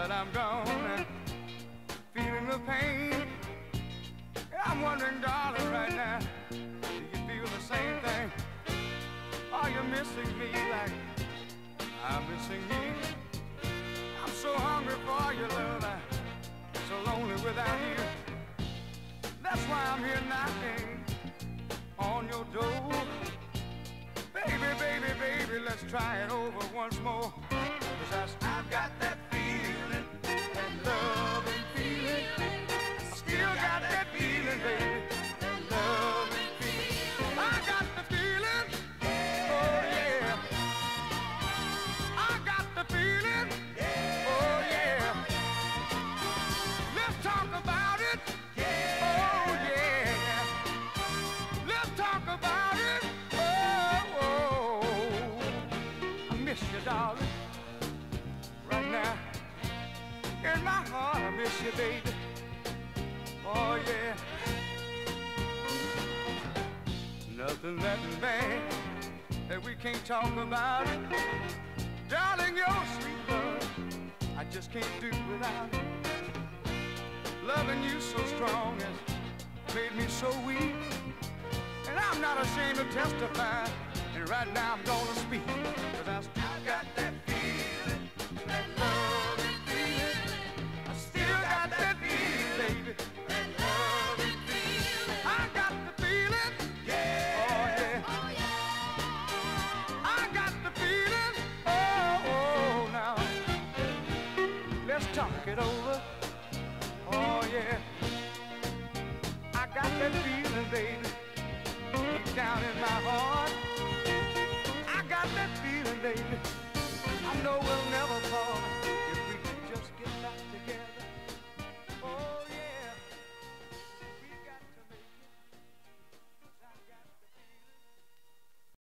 that I'm gone, feeling the pain. I'm wondering, darling, right now, do you feel the same thing? Are you missing me like I'm missing you? I'm so hungry for your love, I'm so lonely without you. That's why I'm here knocking on your door. Baby, baby, baby, let's try it over once more. 'Cause I've got that feeling, that love and feeling. I still got that feeling, baby, that love and feeling. I got the feeling, oh yeah. I got the feeling, oh yeah. Let's talk about it, oh yeah. Let's talk about it, oh, oh. I miss you, darling. Right now, in my heart, I miss you, baby. Oh yeah. Nothing that bad that we can't talk about it. Darling, your sweet love, I just can't do without it. Loving you so strong has made me so weak, and I'm not ashamed to testify. And right now I'm gonna speak, 'cause I still got that feeling, that love and feeling. I still got that feeling, baby, that love and feeling. I got the feeling, yeah, oh yeah, oh yeah. I got the feeling, oh, oh, now let's talk it over, oh yeah. I got that feeling, baby, deep down in my heart. I got that feeling, baby, I know we'll never